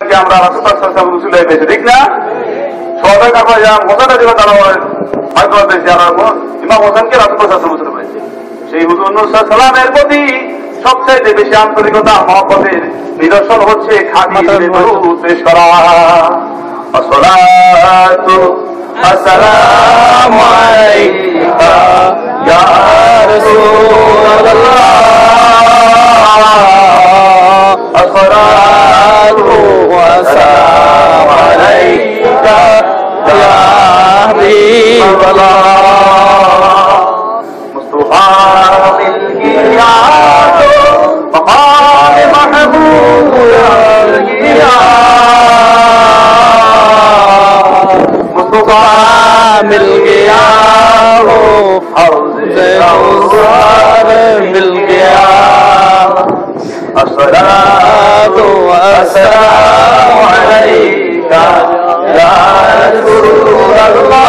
আমাদেরকে আমরা রাসূল সাল্লাল্লাহু আলাইহি ওয়াসাল্লাম রসুল পেয়েছি, ঠিক না? সবাই কাপড় যান মশাটা দিবে তারা হয়তো পেয়েছে, আর ইমাম হোসেনকে রাসূল সাল্লাল্লাহু আলাইহি ওয়াসাল্লাম পেয়েছে। সেই হুজুর নূর সাল্লামের প্রতি সবচাইতে বেশি আন্তরিকতা মহব্বতের নিদর্শন হচ্ছে খাঁটি দরুদ পেশ করা। আসসালাতু আসসালামু আলাইকা ইয়া রাসূলুল্লাহ, আসসালাতু আসসালামু আলাইকা ইয়া হাবিবাল্লাহ। মুস্তাফা মিলকিয়া তো মকাম মাহবুব গিয়া, मुस्तफा मिल गया हो हौज़े कौसर मिल गया। अस्सलातु वस्सलामु अलैका या रसूलल्लाह,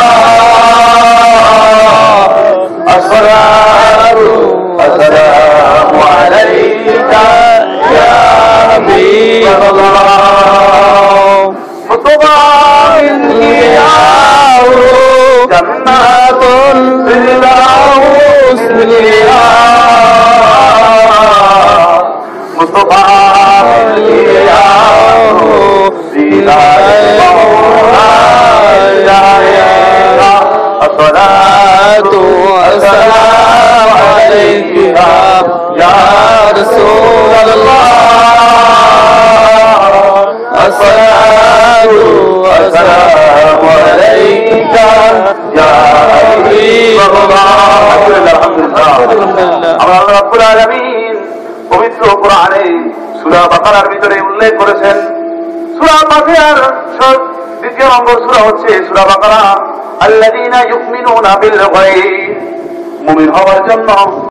अस्सलातु वस्सलामु अलैका या हबीबल्लाह। मुस्तफा जन्नतुल फिरदौस मिल गया, मुस्तफा मिल गया हो दीदार मौला जाएगा। अस्सलातु वस्सलामु अलैका या रसूलल्लाह, अस्सलातु वस्सलामु अलैका या हाबिবাল্লাহ। আলহামদুলিল্লাহ। আল্লাহ রাব্বুল আলামিন পবিত্র কোরআনে সূরা বাকারার ভিতরে উল্লেখ করেছেন, সূরা ফাতিহার দ্বিতীয় নম্বর সূরা হচ্ছে সূরা বাকারা। আল্লাযীনা ইউমিনুনা বিল গায়ব, মুমিন হওয়ার জন্য